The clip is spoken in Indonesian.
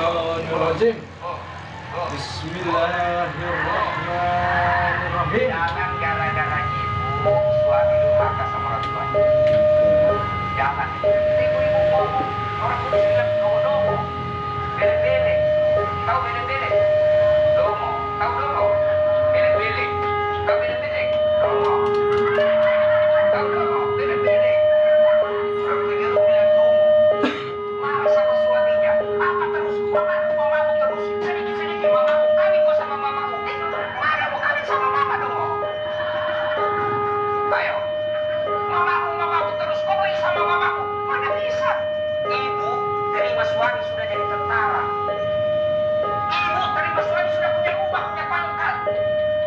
Minasyaitonirrajim. Bismillahirrahmanirrahim. Jangan gara-gara ibu suami durhaka sama orang tuanya. Jangan. Ibu-ibu ngomong, orang kudus bilang domo-domo. Bele-bele. Tahu bele-bele? Domo. Tahu domo? Bele-bele. Tahu bele-bele? Domo. Tahu domo? Bele-bele. Orang keliru bilang domo. Marah sama suaminya. Apa terus? Mamamu terus. Sedikit-sedikit mamamu. Kawin kau sama mamamu. Mana mau kawin sama mama domo? Ayo. Mamamu terus. Kau kawin sama mamamu. Mana bisa? Ibu terima suami sudah jadi tentara. Ibu terima suami sudah punya rumah, punya pangkat.